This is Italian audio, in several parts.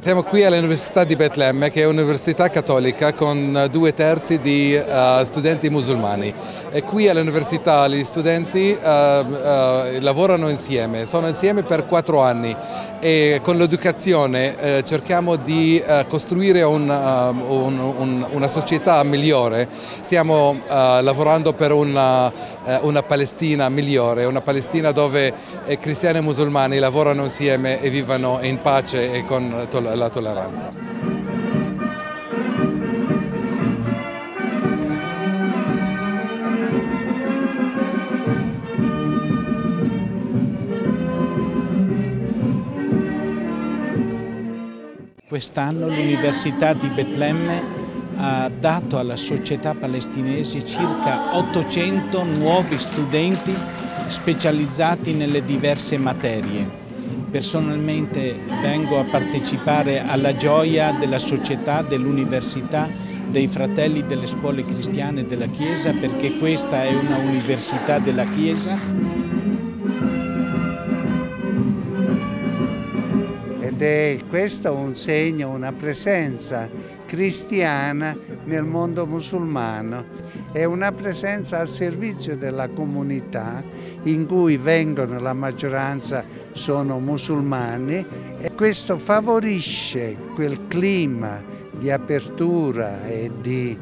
Siamo qui all'Università di Betlemme, che è un'università cattolica con 2/3 di studenti musulmani. E qui all'università gli studenti lavorano insieme, sono insieme per 4 anni e con l'educazione cerchiamo di costruire una società migliore. Stiamo lavorando per una Palestina migliore, una Palestina dove cristiani e musulmani lavorano insieme e vivono in pace e con la tolleranza. Quest'anno l'Università di Betlemme ha dato alla società palestinese circa 800 nuovi studenti specializzati nelle diverse materie. Personalmente vengo a partecipare alla gioia della società, dell'università, dei fratelli delle scuole cristiane della Chiesa, perché questa è una università della Chiesa. Ed è questo un segno, una presenza cristiana nel mondo musulmano. È una presenza al servizio della comunità in cui vengono, la maggioranza sono musulmani, e questo favorisce quel clima di apertura e di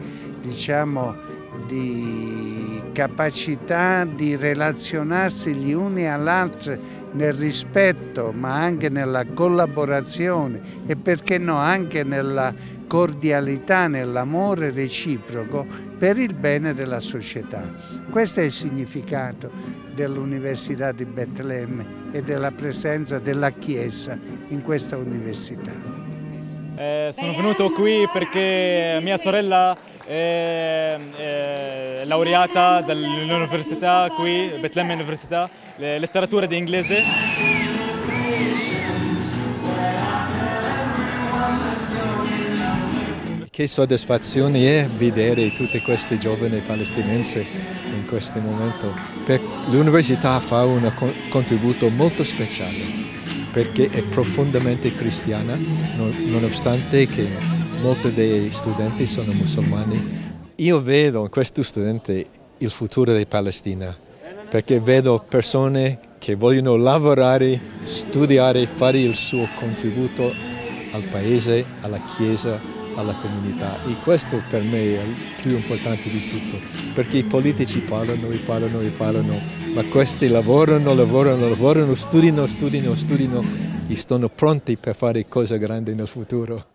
capacità di relazionarsi gli uni all'altro nel rispetto, ma anche nella collaborazione e perché no anche nella cordialità, nell'amore reciproco per il bene della società. Questo è il significato dell'Università di Betlemme e della presenza della Chiesa in questa università. Sono venuto qui perché mia sorella è laureata dall'università qui, Betlemme Università, letteratura di inglese. Che soddisfazione è vedere tutti questi giovani palestinesi in questo momento. L'università fa un contributo molto speciale perché è profondamente cristiana, nonostante che molti dei studenti sono musulmani. Io vedo in questi studenti il futuro della Palestina, perché vedo persone che vogliono lavorare, studiare, fare il suo contributo al paese, alla Chiesa, alla comunità, e questo per me è il più importante di tutto, perché i politici parlano, ma questi lavorano, studiano e sono pronti per fare cose grandi nel futuro.